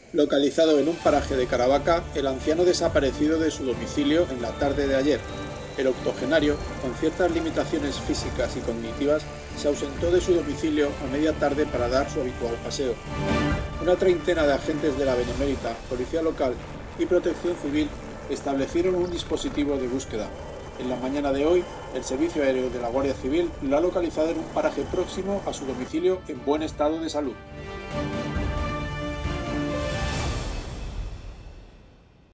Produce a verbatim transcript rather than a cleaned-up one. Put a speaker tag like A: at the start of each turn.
A: Localizado en un paraje de Caravaca, el anciano desaparecido de su domicilio en la tarde de ayer. El octogenario, con ciertas limitaciones físicas y cognitivas, se ausentó de su domicilio a media tarde para dar su habitual paseo. Una treintena de agentes de la Benemérita, Policía Local y Protección Civil establecieron un dispositivo de búsqueda. En la mañana de hoy, el Servicio Aéreo de la Guardia Civil lo ha localizado en un paraje próximo a su domicilio en buen estado de salud.